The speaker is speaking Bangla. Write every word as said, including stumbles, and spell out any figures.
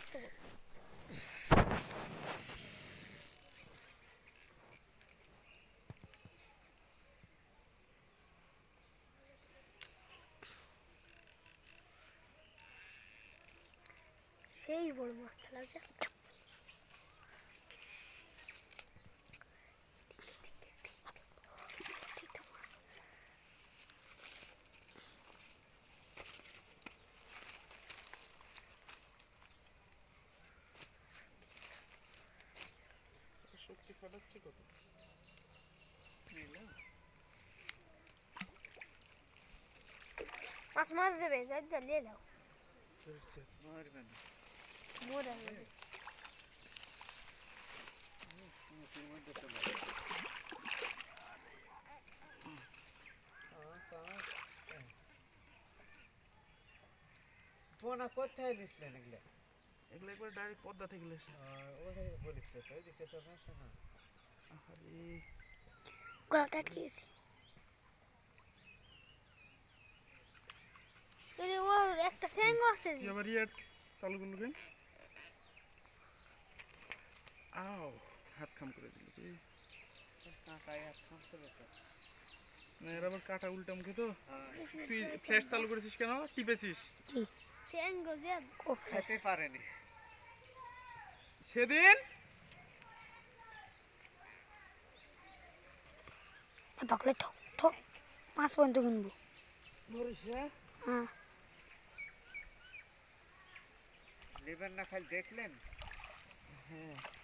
সেই বড় মাছ লাগছে শক্তি ফাটাচ্ছে কত মাছ মাছ দেবে যাই জ্বালিয়ে দাও মারবে না মোরা পোনা কোথায় নিছিলেন এগুলো এগুলো একবার ডাইরেক্ট পদ্মা থেকে লেসে ওটাই বলিচ্ছে তো এদিকে তো মেশে না আরে গলাটা আটকেছে এরে ওর একটা স্যাঙ্গ আছে কি আবার ইয়ার চালু করলো কেন আও হাত খাম করে দিল কি কাঁটায় হাত খামতে বেটা না এর আবার কাটা উল্টা মুখে তো তুই ফ্ল্যাশ চালু করেছিস কেন টিপেছিস কি স্যাঙ্গ যে খেতে পারেনি সেদিন পাকলে থক থক পাঁচ পর্যন্ত কিনবো ধরিস হ্যাঁ নেবেন না খালি দেখলেন হ্যাঁ